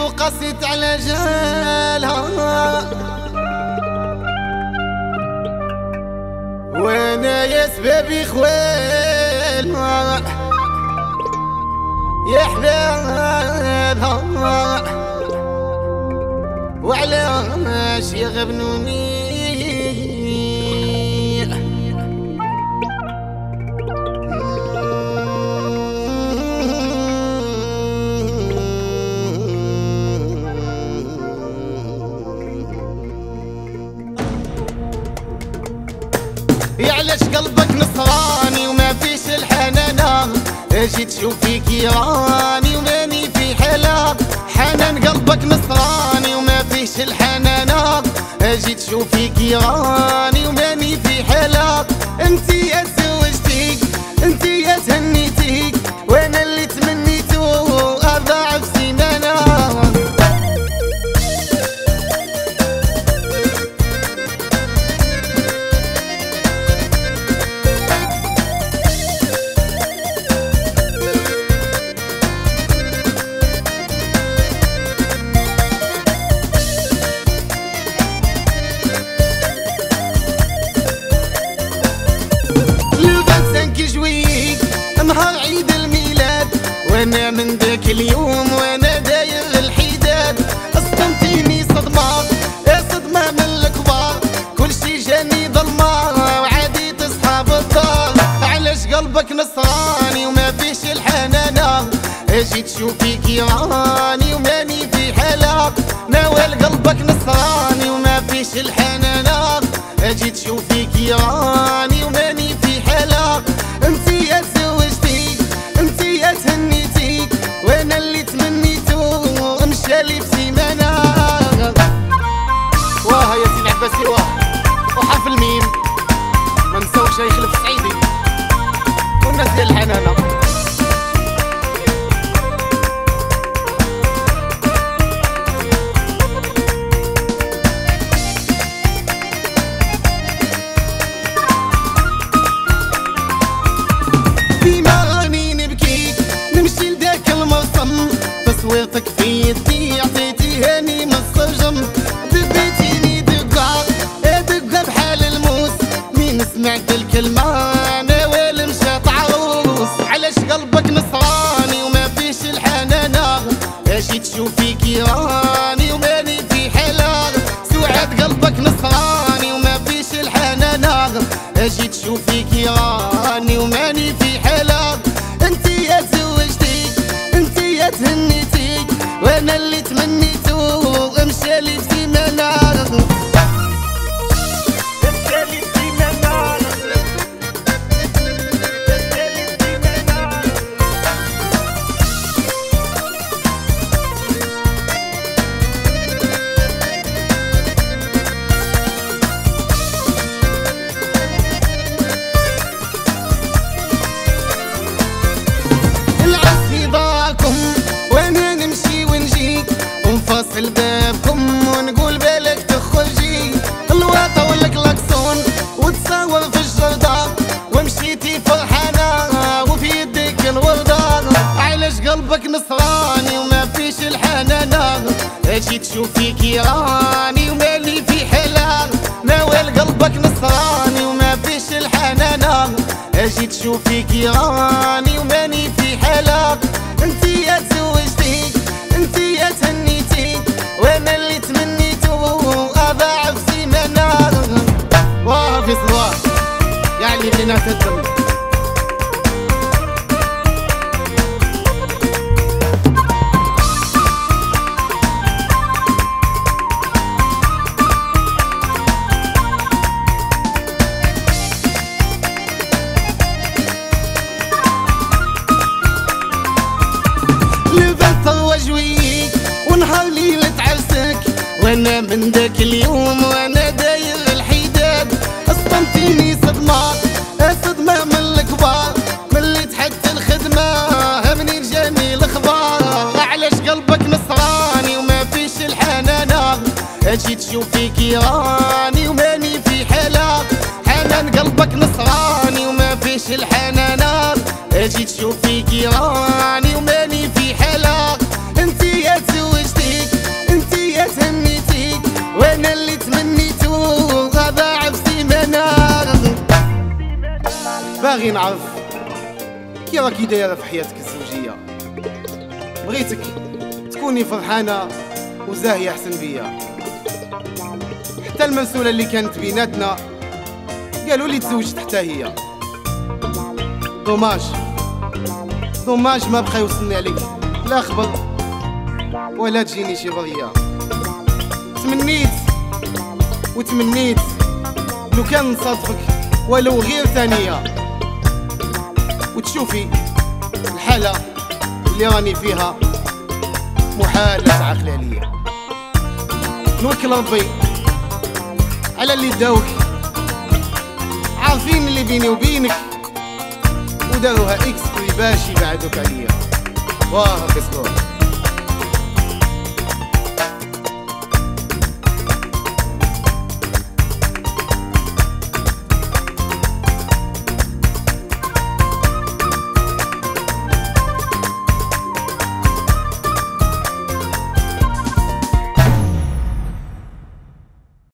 وقست على جالها، وانا يا سبابي خوالها يا حبابها، وعلاش يغبنوني يعلاش قلبك نصراني وما فيش الحنانة، اجي تشوفي كيراني وماني في حلا، حنان قلبك نصراني وما فيش الحنانة، اجي تشوفي كيراني وماني في حلا، انتي يا تزوجتيك انتي يا تهنيتيك، وانا اللي تمنيتو اضاعف سيمانة. نهار عيد الميلاد وانا من ذاك اليوم وانا داير الحداد، اصطمتيني صدمة يا صدمة من الكبار، كل شي جاني ظلمة وعاديت اصحاب الدار، علاش قلبك نصراني وما فيش الحنانة، اجي تشوفي كيراني وماني في حلا، ناول قلبك نصراني وما فيش الحنانة، اجي تشوفي كيراني وماني في حلا، انتي يا تزوجتيك انتي يا تهنيتيك، وانا اللي تمنيتو مشالي بسيمانة. واه يا زين عباسي واه، وحرف الميم ما نساوش يخلف سعيدي والناس ديال الحنانة. تصويرتك في يدي عطيتي هاني من السجم، دبيتيني دقة دقة بحال الموس، مين سمعت الكلمة ناوي مشات عروس، علاش قلبك نصراني وما فيش الحنانة، اجي تشوفي كيراني وماني في حلا، سعاد قلبك نصراني وما فيش الحنانة، اجي تشوفي كيراني وماني في حلا، انتي يا زوجتيك انتي يا تهنيتيك، وانا اللي تمنيتو مشالي بسيمانة. مشالي بسيمانة مشالي بسيمانة. العز ضاعكم وانا نمشي ونجيك، ونفاصل بابكم ونقول بالك تخرجي، الواطة ولا كلاكسون وتصور في الجردة، ومشيتي فرحانة وفي يدك الوردة، علاش قلبك نصراني وما فيش الحنانة، اجي تشوفي كيراني ومالي في حلا، ناول قلبك نصراني وما فيش الحنانة، اجي تشوفي كيراني وماني في حلا، انتي يا تزوجتيك انتي يا تهنيتيك، وانا اللي تمنيتو اضاعف سيمانة. واه في صواب يعني بينا تدم. وجويك ونهار ليلة عرسك، وانا من ذاك اليوم وانا داير الحداد، اصطمتيني صدمة صدمة من الكبار، مليت حتى الخدمة منين جاني الخبار، علاش قلبك نصراني وما فيش الحنانة، اجي تشوفي كيراني وماني في حلا، حنان قلبك نصراني وما فيش الحنانة، اجي تشوفي كيراني وماني في حلا، انتي يا تزوجتي باغي نعرف كي راكي دايره في حياتك الزوجيه. بغيتك تكوني فرحانه وزاهيه احسن بيا. حتى المسؤوله اللي كانت بيناتنا قالوا لي تزوجت حتى هي. دوماج ما بقى يوصلني عليك لا خبر ولا تجيني شي بريه. تمنيت لو كان نصادفك ولو غير ثانيه وتشوفي الحاله اللي راني فيها محال تعقلي عليا. نوكل ربي على اللي داوك، عارفين اللي بيني وبينك وداروها اكس باش يبعدوك عليا. واه بسكور